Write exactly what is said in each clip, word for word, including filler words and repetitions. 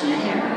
Fashion Hair.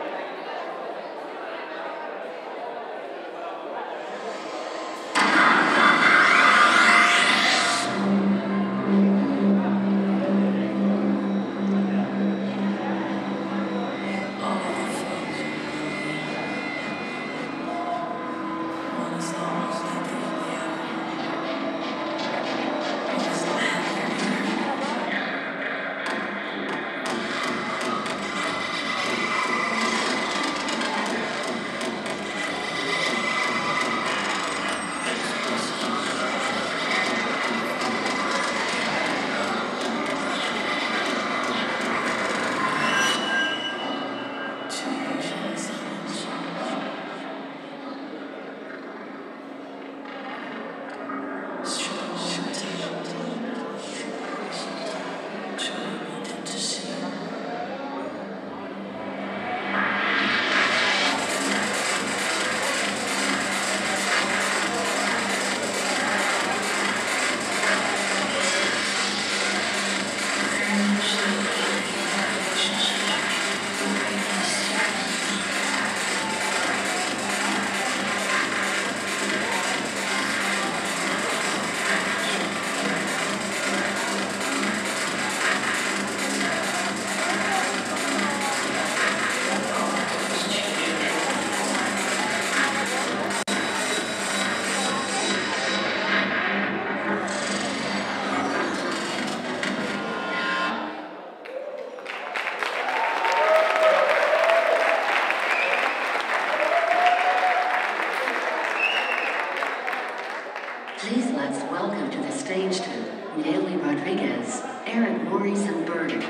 Please let's welcome to the stage to Nayeli Rodriguez, Aaron Maurice and Berger.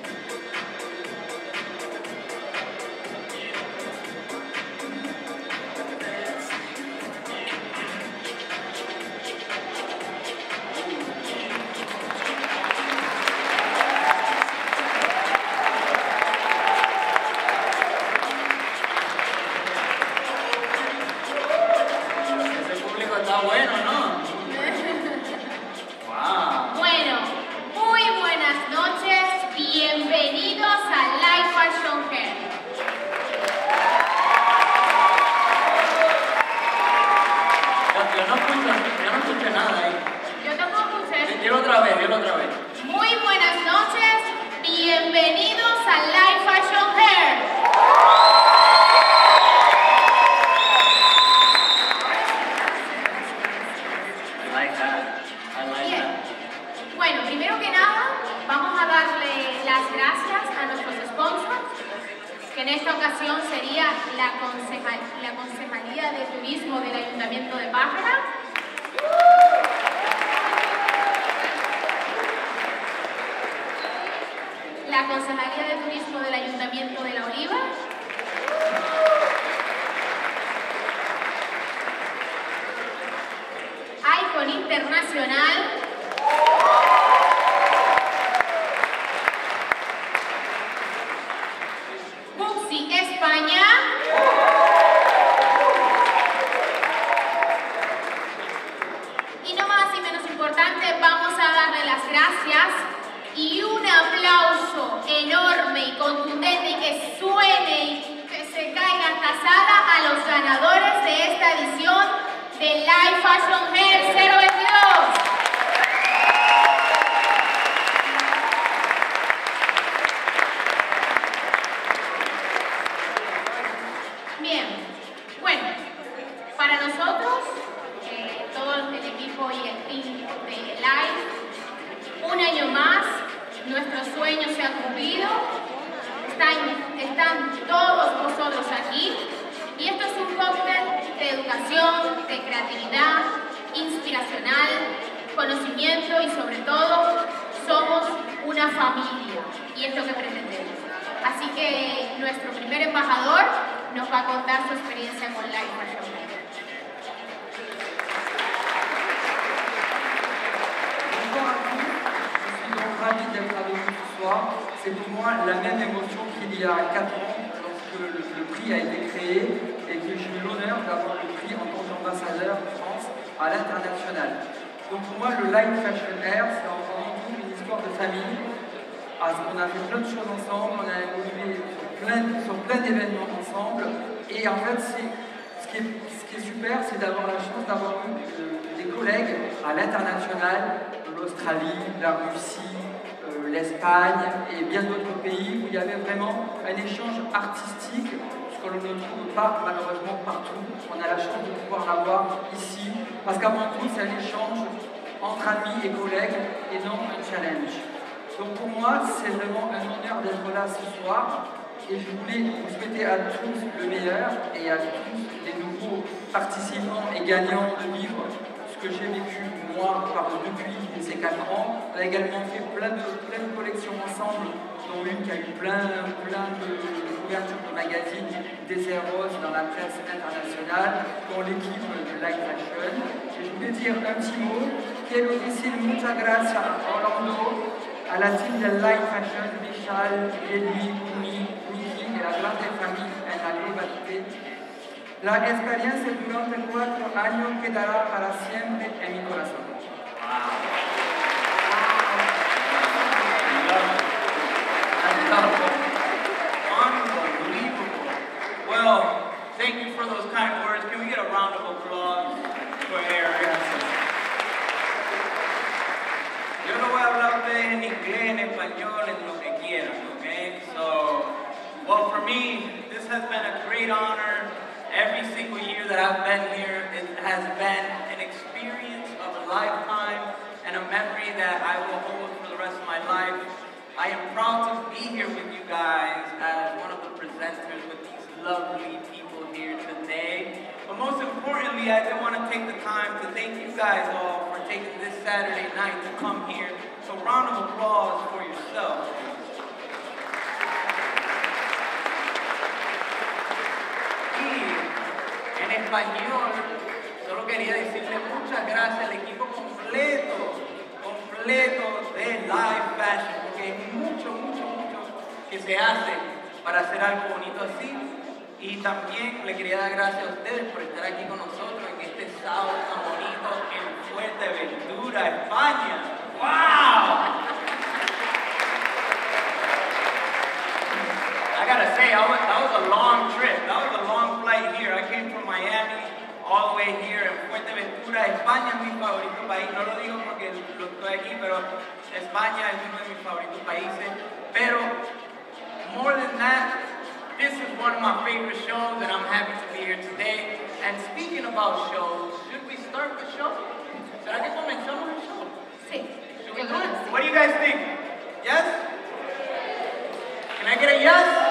C'est pour moi la même émotion qu'il y a quatre ans lorsque le, le prix a été créé et que j'ai eu l'honneur d'avoir le prix en tant qu'ambassadeur de France à l'international. Donc pour moi, le Light Fashion Air, c'est avant tout une histoire de famille. Parce qu'on a fait plein de choses ensemble, on a évolué sur plein, sur plein d'événements ensemble. Et en fait, ce qui, est, ce qui est super, c'est d'avoir la chance d'avoir eu euh, des collègues à l'international, l'Australie, la Russie, euh, l'Espagne et bien d'autres pays où il y avait vraiment un échange artistique, ce que l'on ne trouve pas malheureusement partout. On a la chance de pouvoir l'avoir ici, parce qu'avant tout, c'est un échange entre amis et collègues et non un challenge. Donc pour moi, c'est vraiment un honneur d'être là ce soir et je voulais vous souhaiter à tous le meilleur et à tous les nouveaux participants et gagnants de vivre ce que j'ai vécu moi par, depuis ces quatre ans. On a également fait plein de, plein de collections ensemble, dont une qui a eu plein, plein de, de couvertures de magazines, Désert Rose dans la presse internationale, dont l'équipe de Light Fashion. Et je voulais dire un petit mot. Quiero decir muchas gracias a Orlando, a la team de Light Fashion, Michal, Eli, Umi, Miki y la grande familia en la globalité. La experiencia durante cuatro años quedará para siempre en mi corazón. Wow. Unbelievable. Well, thank you for those kind words. Can we get a round of applause for Eric? Yo no voy a hablar a ustedes en inglés, en español, en lo que quieran, okay? So, well, for me, this has been a great honor. Every single year that I've been here, it has been an experience of a lifetime and a memory that I will hold for the rest of my life. I am proud to be here with you guys as one of the presenters with these lovely people here today. But most importantly, I did want to take the time to thank you guys all for taking this Saturday night to come here. So round of applause for yourself. En español, solo quería decirle muchas gracias al equipo completo, completo de Live Fashion, porque hay mucho, mucho, mucho que se hace para hacer algo bonito así. Y también le quería dar gracias a ustedes por estar aquí con nosotros en este sábado tan bonito en Fuerteventura, España. ¡Wow! I gotta say, I was, that was a long trip. That was a long flight here. I came from Miami all the way here en Fuerteventura. España es mi favorito país. No lo digo porque lo estoy aquí, pero España es uno de mis favoritos países. Pero, more than that, this is one of my favorite shows, and I'm happy to be here today. And speaking about shows, should we start the show? ¿Será que comenzamos el show? Sí. Should we do it? What do you guys think? Yes? Can I get a yes?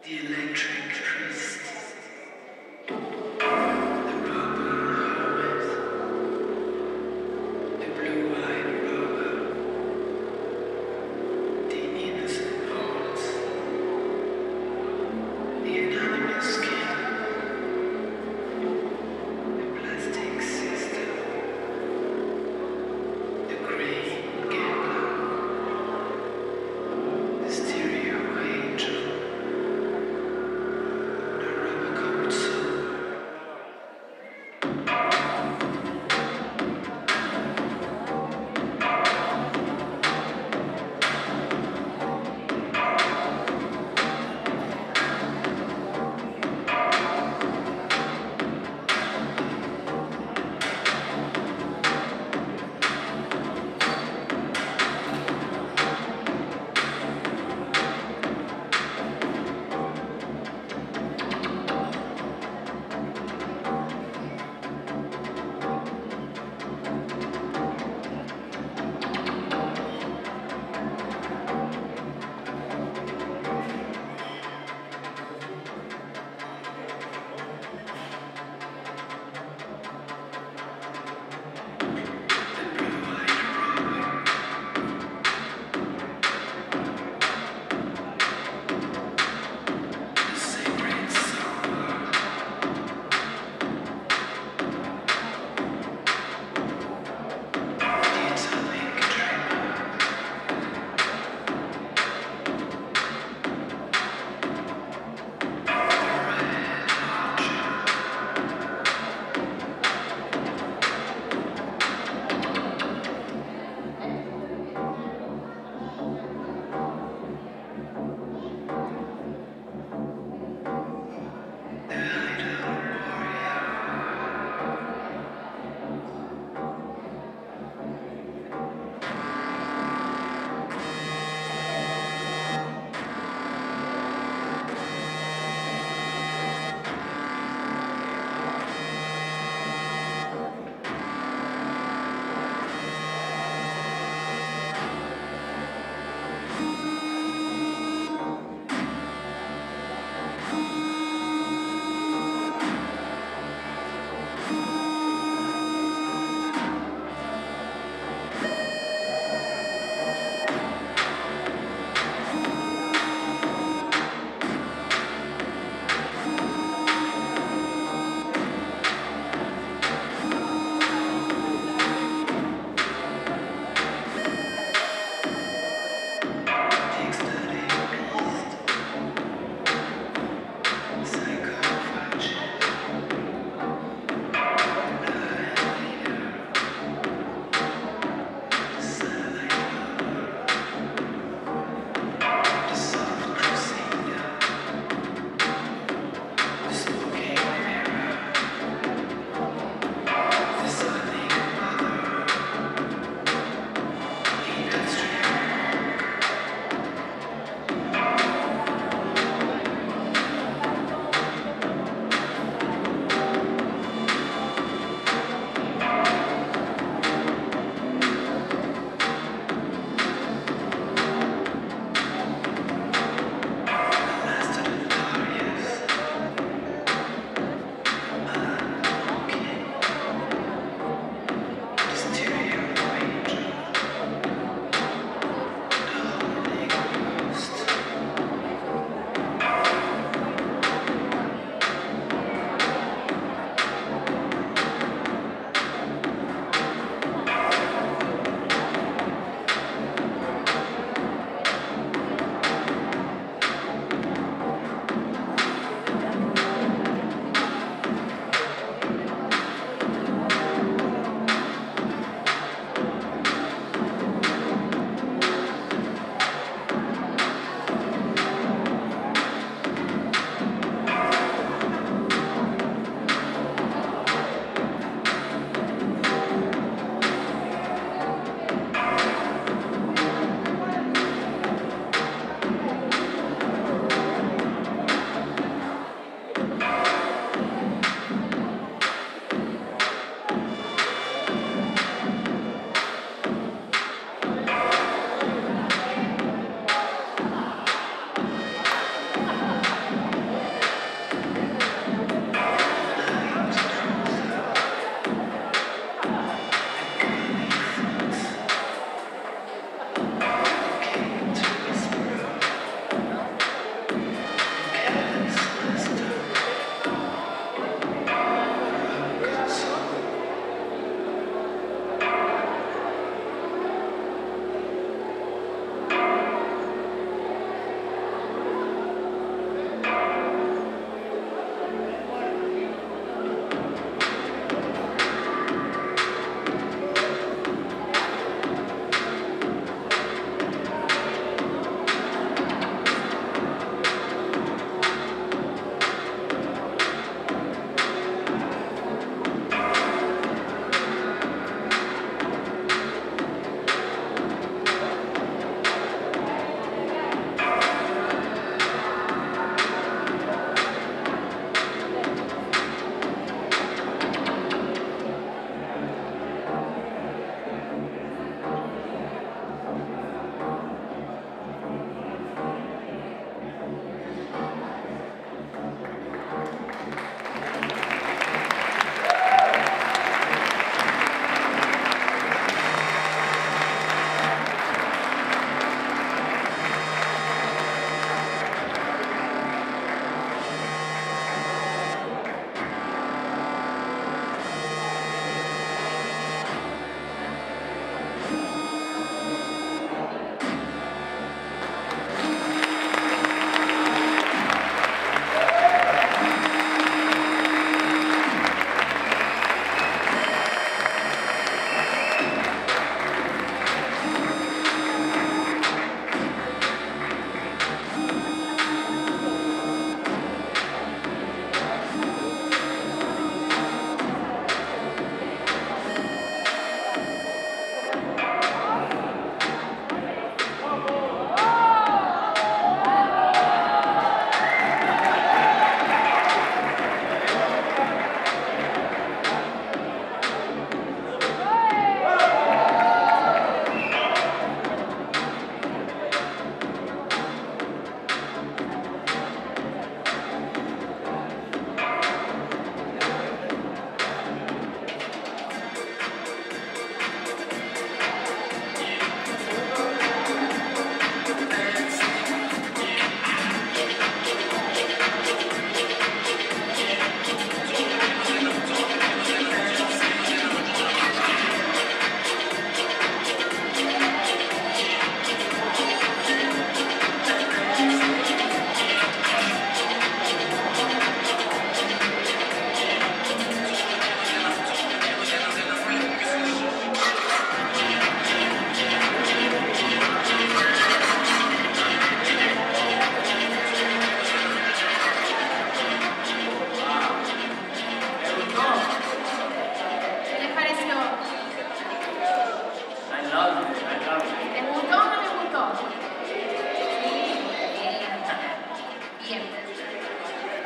The stereo angel, the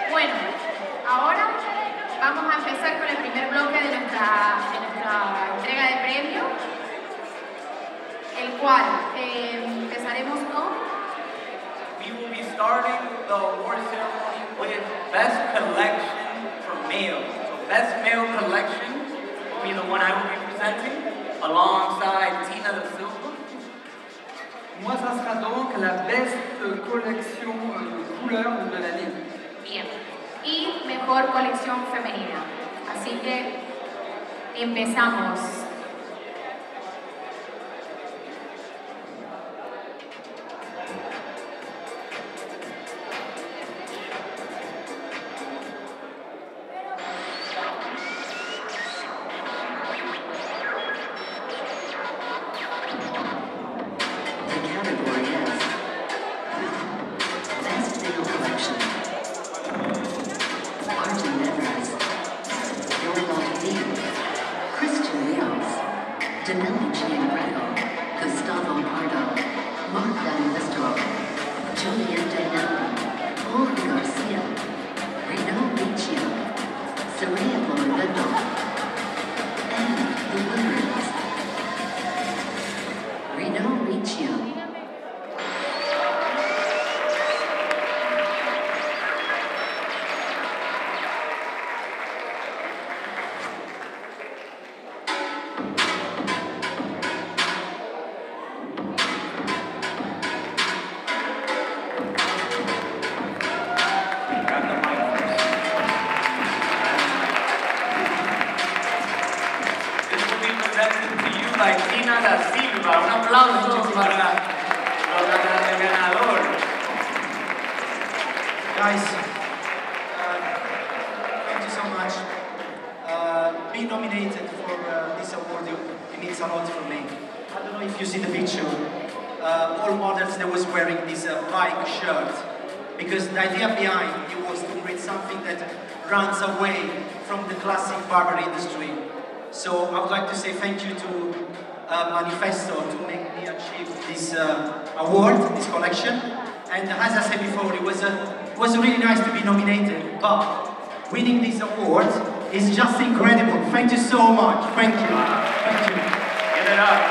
Bueno, ahora vamos a empezar con el primer bloque de nuestra, de nuestra entrega de premio, el cual eh, empezaremos con... We will be starting the award ceremony with Best Collection for Male. So Best Male Collection will be the one I will be presenting alongside Tina Da Silva. Moi, ça sera donc la best collection de couleurs de l'année. Bien. Y mejor colección femenina. Así que empezamos. Guys, uh, thank you so much. Uh, being nominated for uh, this award, it means a lot for me. I don't know if you see the picture. Uh, all models, they was wearing this uh, bike shirt, because the idea behind it was to create something that runs away from the classic barber industry. So I would like to say thank you to uh, Manifesto to make me achieve this uh, award, this collection. And as I said before, it was, uh, it was really nice to be nominated, but winning this award is just incredible. Thank you so much. Thank you. Thank you. Give it up.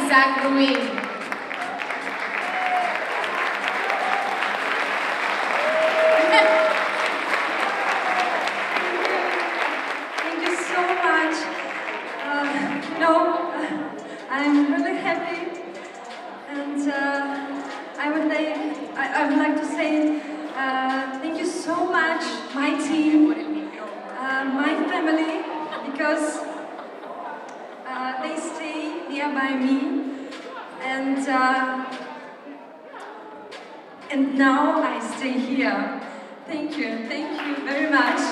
Isaac Rubin. Thank you so much. Uh, you know, I'm really happy, and uh, I would like, I, I would like to say uh, thank you so much, my team, uh, my family, because uh, they stay nearby me, and uh, and now I stay here. Thank you, thank you very much.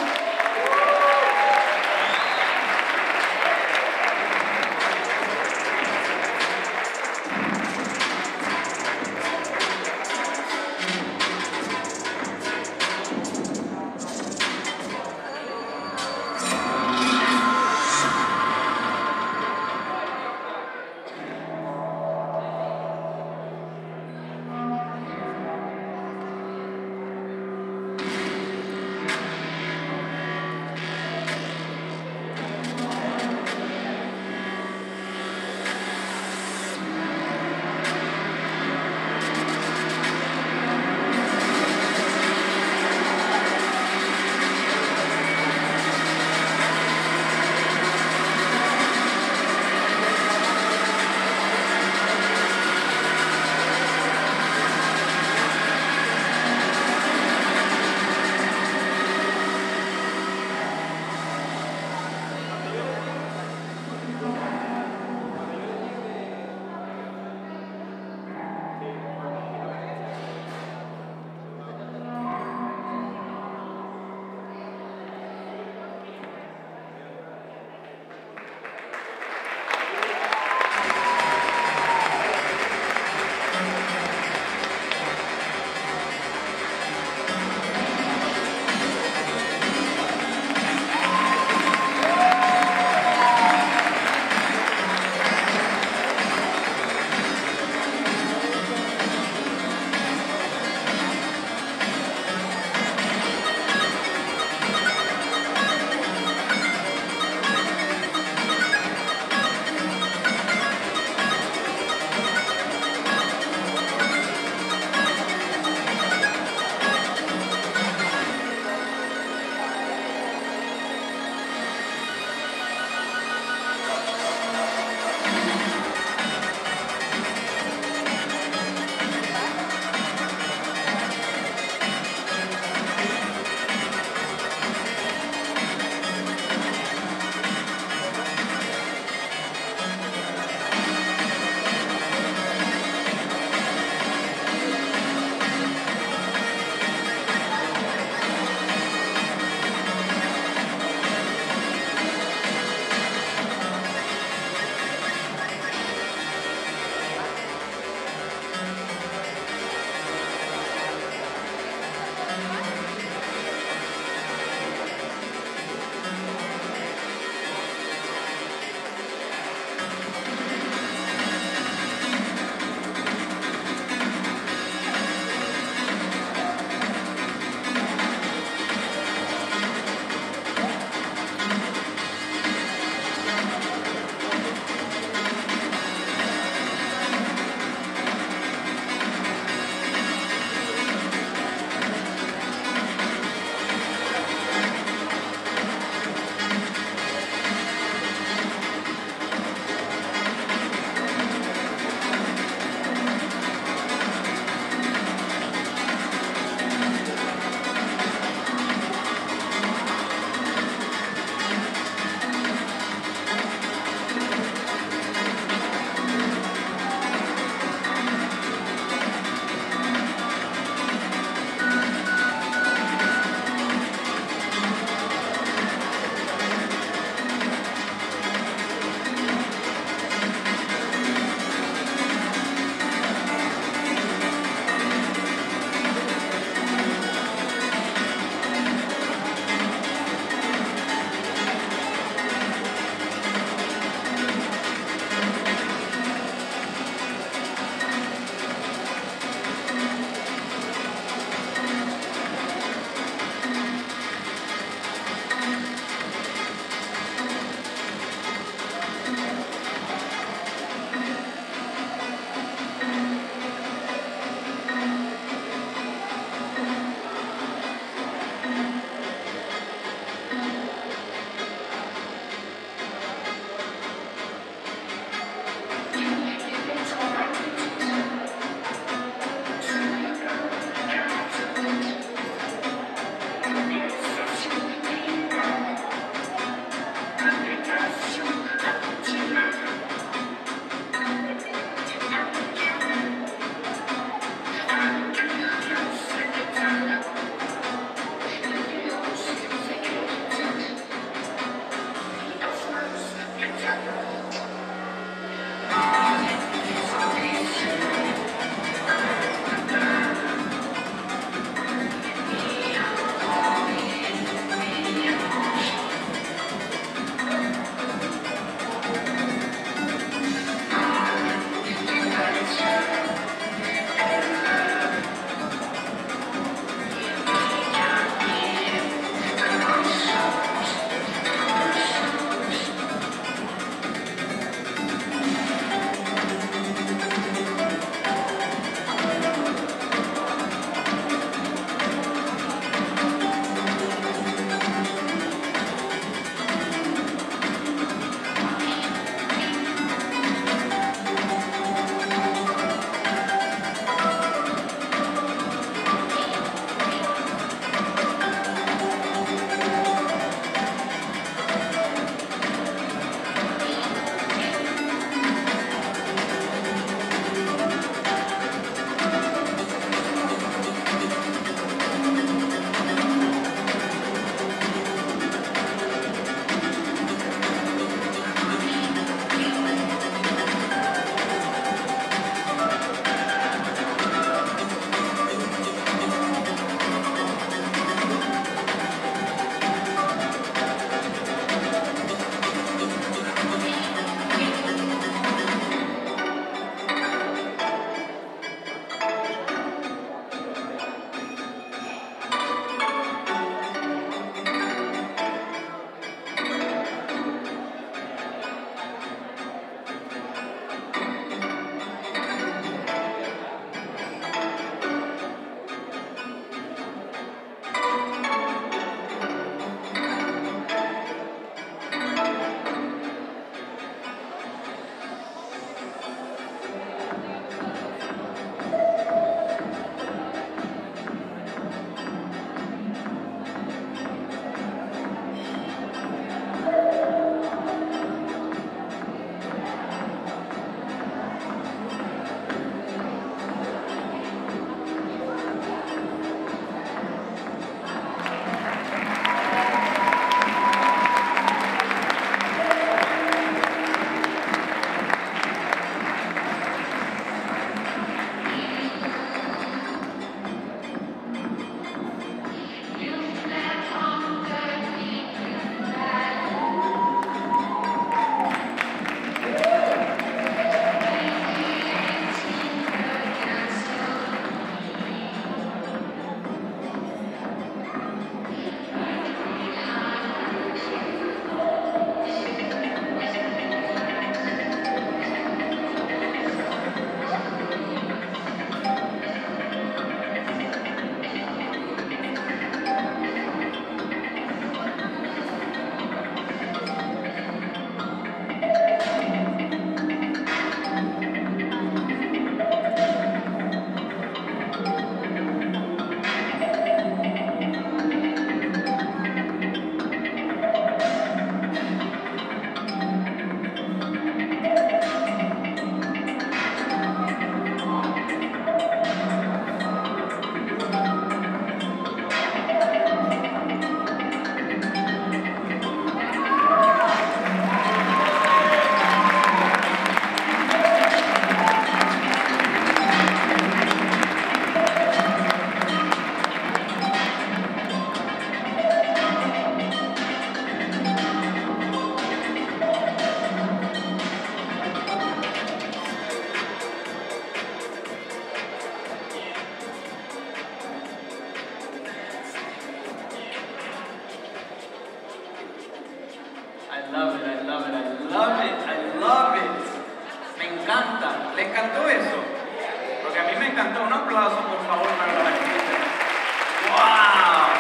¿Le encantó eso? Porque a mí me encantó. Un aplauso, por favor, para la gente. ¡Wow!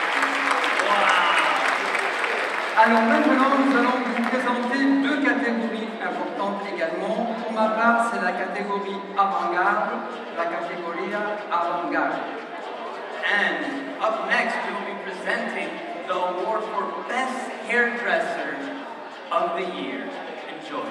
¡Wow! Alors maintenant, nous allons vous présenter deux catégories importantes également. Pour ma part, c'est la catégorie avant-garde, la catégorie avant-garde. And up next, we will be presenting the award for Best Hairdresser of the Year. Enjoy.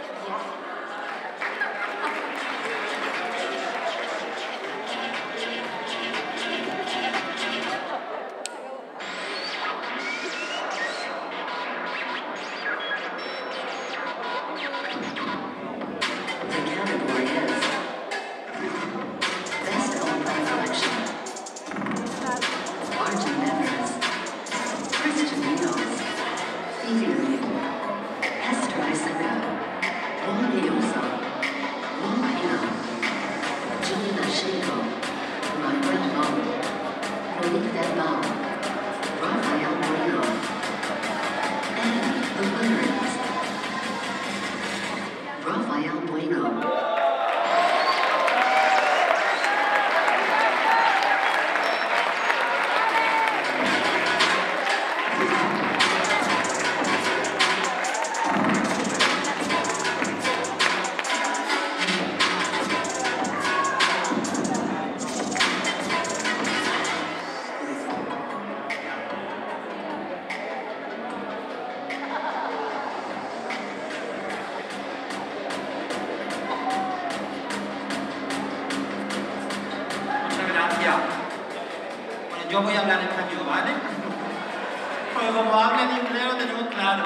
Yo voy a hablar español, ¿vale? Pues como hablo en inglés lo tenemos claro.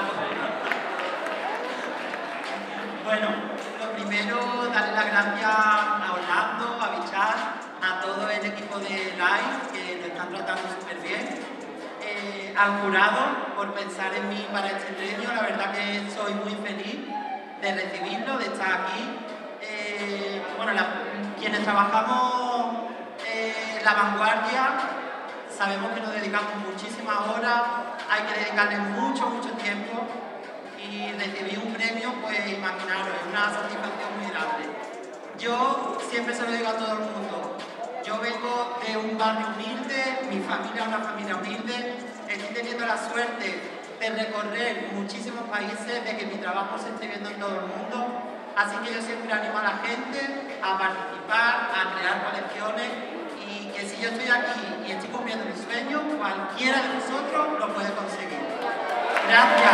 Bueno, lo primero, darle las gracias a Orlando, a Bichar, a todo el equipo de Live, que lo están tratando súper bien. Eh, al jurado, por pensar en mí para este premio, la verdad que soy muy feliz de recibirlo, de estar aquí. Eh, bueno, la, quienes trabajamos en la vanguardia, sabemos que nos dedicamos muchísimas horas, hay que dedicarle mucho, mucho tiempo y recibir un premio, pues imaginaros, es una satisfacción muy grande. Yo siempre se lo digo a todo el mundo, yo vengo de un barrio humilde, mi familia es una familia humilde, estoy teniendo la suerte de recorrer muchísimos países, de que mi trabajo se esté viendo en todo el mundo, así que yo siempre animo a la gente a participar, a crear colecciones. Y que si yo estoy aquí y estoy cumpliendo mi sueño, cualquiera de nosotros lo puede conseguir. Gracias.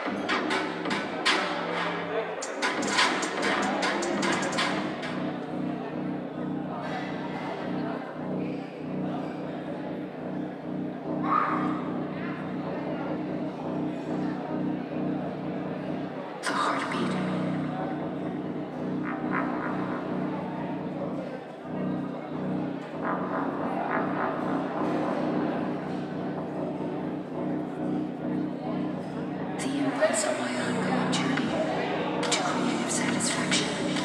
The heartbeat. The impulse of my ongoing journey to creative satisfaction.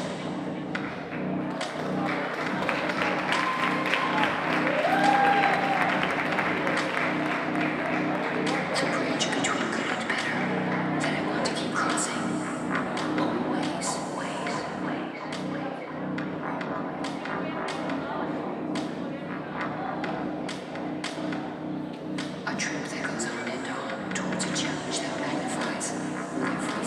The bridge between good and better that I want to keep crossing. Always, ways, ways, ways. A trip that goes on and on towards a challenge that magnifies with every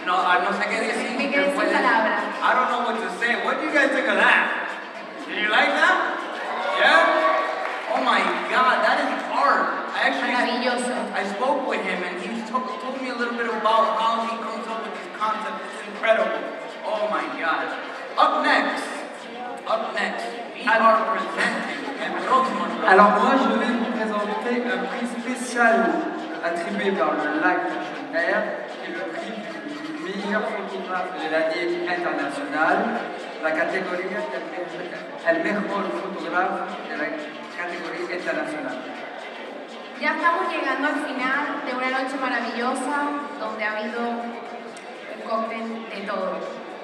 No, ah, no sé qué decir. Me quedé sin Después de- palabras. I don't know what to say. What do you guys think of that? Did you like that? Yeah? Oh my God, that is art. I actually Maravilloso. I spoke with him and he told, told me a little bit about how he comes up with this concept. It's incredible. Oh my God. Up next, up next, we are presenting el próximo lugar. Alors moi, je vais vous présenter un prix spécial attribué par le Live Fashion Air, qui est le prix du meilleur photographe de l'année internationale, la catégorie El Mejor Photographe de la catégorie internacional. Ya estamos llegando al final de una noche maravillosa donde ha habido un cóctel de todo.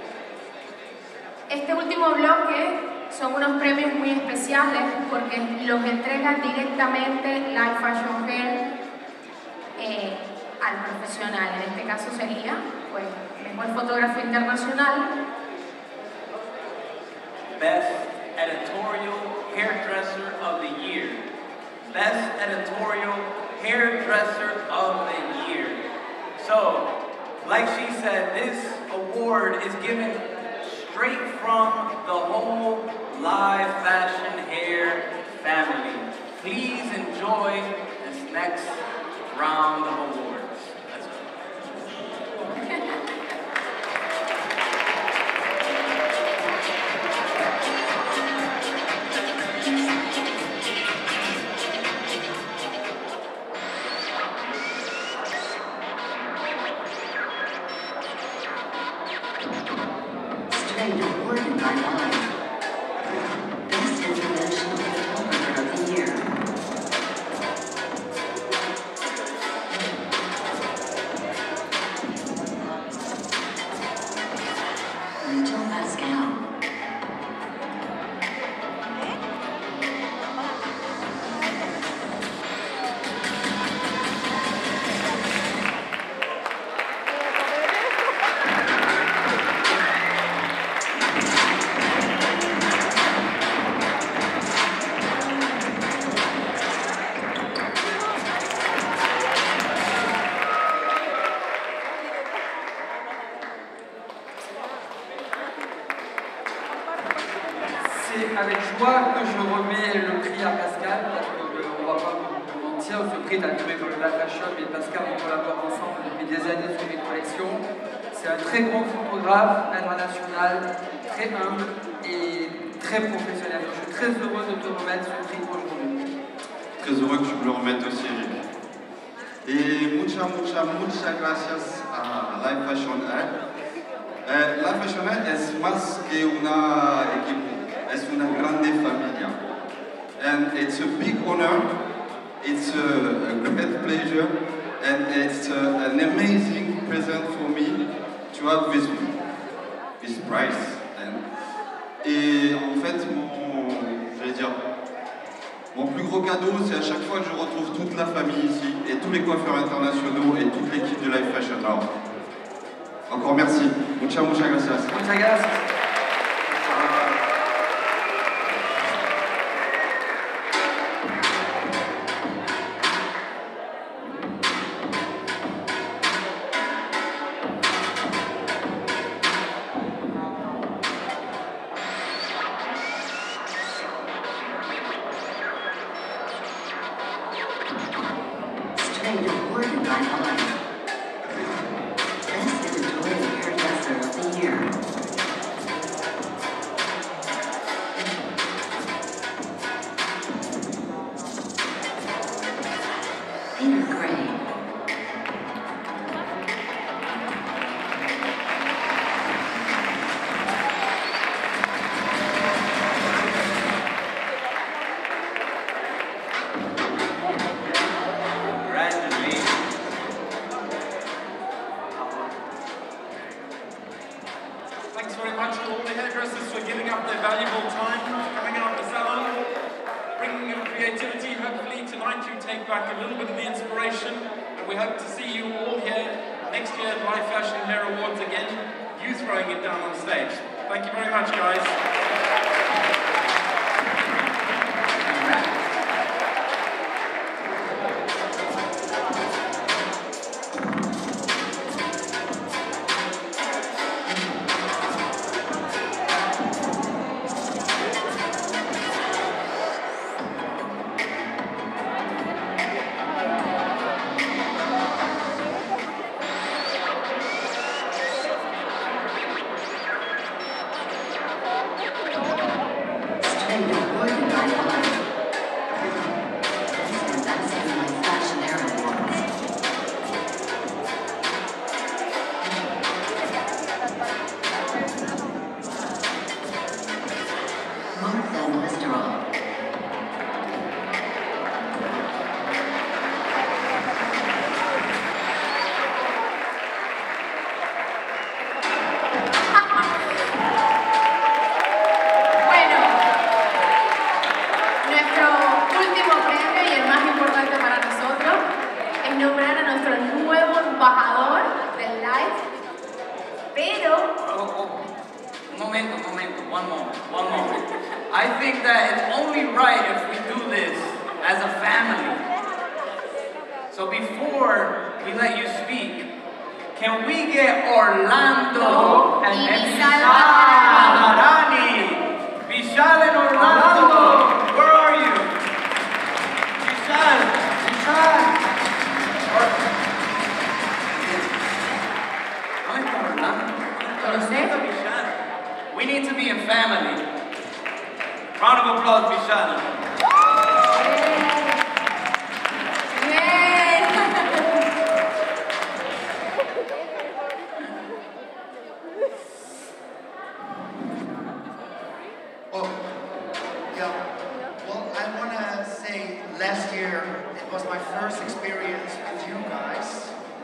Este último bloque son unos premios muy especiales porque los entrega directamente Live Fashion Fair eh, al profesional. En este caso sería pues, mejor fotógrafo internacional. Best Editorial Hairdresser of the Year. Best Editorial Hairdresser of the Year. So, like she said, this award is given straight from the whole Live Fashion Hair family. Please enjoy this next round of awards. Let's go. Straight awarded by Live. Best International Photographer of the Year. Rachel Pascal. C'est avec joie que je remets le prix à Pascal, parce qu'on ne va pas vous mentir, ce prix est attribué par le Live Fashion, et Pascal, on collabore ensemble depuis des années sur les collections. C'est un très grand photographe international, très humble et très professionnel. Je suis très heureux de te remettre ce prix aujourd'hui. Très heureux que tu me le remettes aussi, Eric. Et muchas, muchas, muchas gracias a Live Fashion Air. Eh, Live Fashion Air es más que una equipo, es una grande familia. And it's a big honor, it's a, a great pleasure, and it's a, an amazing present for me to have this, this prize. And, et en fait, mon, j'allais dire, mon plus gros cadeau, c'est à chaque fois que je retrouve toute la famille ici, et tous les coiffeurs internationaux, et toute l'équipe de Live Fashion. Alors, encore merci. Muchas, muchas gracias. Muchas gracias. Straight awarded by Live. Best Editorial Hairdresser of the Year. Peter Gray. Congratulations. Thanks very much to all the hairdressers for giving up their valuable time, coming out the salon, bringing your creativity. Hopefully tonight you take back a little bit of the inspiration, and we hope to see you all here next year at Live Fashion Hair Awards again, you throwing it down on stage. Thank you very much, guys. one moment, one moment. I think that it's only right if we do this as a family. So before we let you speak, can we get Orlando and Vishal Maharani? Vishal and Orlando, where are you? Vishal, Vishal. Orlando. We need to be in family. Round of applause, Vishal. Last year, it was my first experience with you guys,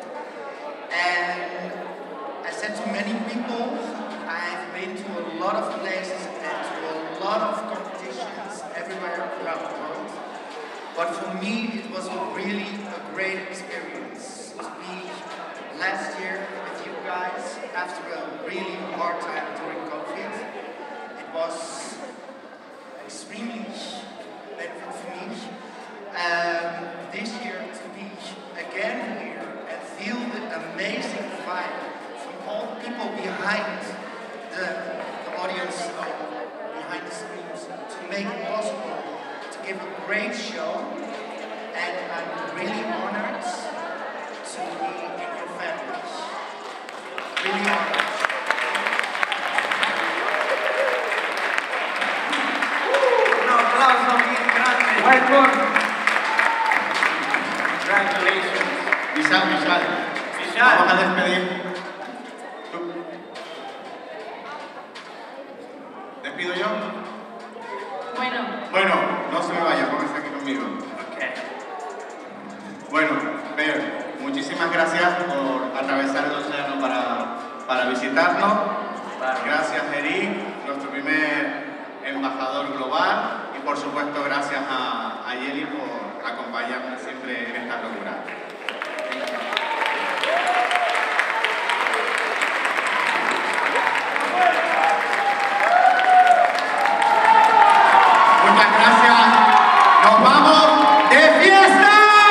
and I said to many people, I've been to a lot of places and to a lot of competitions everywhere around the world, but for me it was really a great experience to be last year with you guys after a really hard time during COVID. It was extremely painful for me. Um, this year to be again here and feel the amazing vibe from all the people behind the, the audience, uh, behind the screens, to make it possible to give a great show, and I'm really honored to be in your family. Really honored. Un aplauso bien grande. Welcome. Congratulations. Vishal, Vishal. Vishal. Vamos a despedir. ¿Despido yo? Bueno. Bueno, no se me vaya, póngase aquí conmigo. Okay. Bueno, Bear, muchísimas gracias por atravesar el océano para, para visitarnos. Gracias, Eric, nuestro primer embajador global. Y por supuesto, gracias a, a Yeli por acompañarnos siempre en esta locura. Muchas gracias. Nos vamos de fiesta.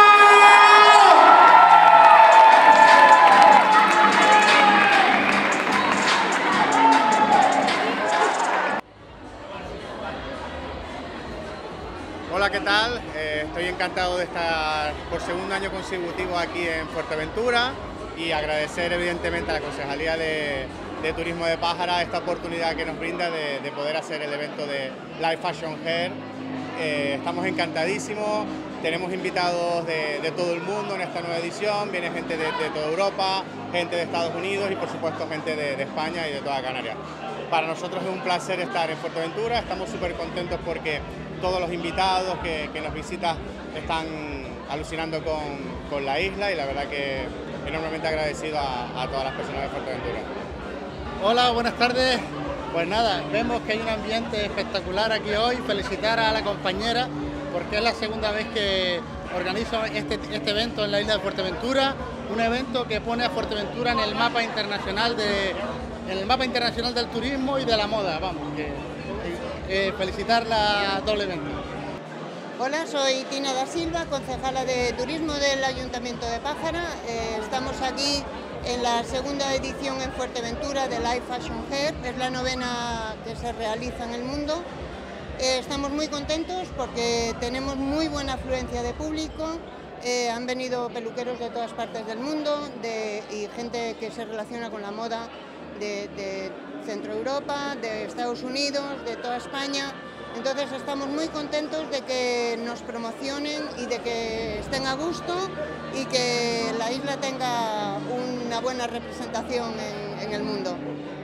Hola, ¿qué tal? Eh, estoy encantado de estar por segundo año consecutivo aquí en Fuerteventura y agradecer evidentemente a la Concejalía de, de Turismo de Pájara esta oportunidad que nos brinda de, de poder hacer el evento de Live Fashion Hair. Eh, estamos encantadísimos, tenemos invitados de, de todo el mundo en esta nueva edición, viene gente de, de toda Europa, gente de Estados Unidos y por supuesto gente de, de España y de toda Canarias. Para nosotros es un placer estar en Fuerteventura, estamos súper contentos porque todos los invitados que, que nos visitan están alucinando con, con la isla y la verdad que enormemente agradecido a, a todas las personas de Fuerteventura. Hola, buenas tardes. Pues nada, vemos que hay un ambiente espectacular aquí hoy. Felicitar a la compañera porque es la segunda vez que organizo este, este evento en la isla de Fuerteventura, un evento que pone a Fuerteventura en el mapa internacional de, en el mapa internacional del turismo y de la moda. Vamos, que, eh, felicitarla doblemente. Hola, soy Tina da Silva, concejala de Turismo del Ayuntamiento de Pájara. Eh, estamos aquí en la segunda edición en Fuerteventura de Live Fashion Hair, es la novena que se realiza en el mundo. Eh, estamos muy contentos porque tenemos muy buena afluencia de público, eh, han venido peluqueros de todas partes del mundo de, y gente que se relaciona con la moda de, de Centro Europa, de Estados Unidos, de toda España. Entonces estamos muy contentos de que nos promocionen y de que estén a gusto y que la isla tenga una buena representación en, en el mundo.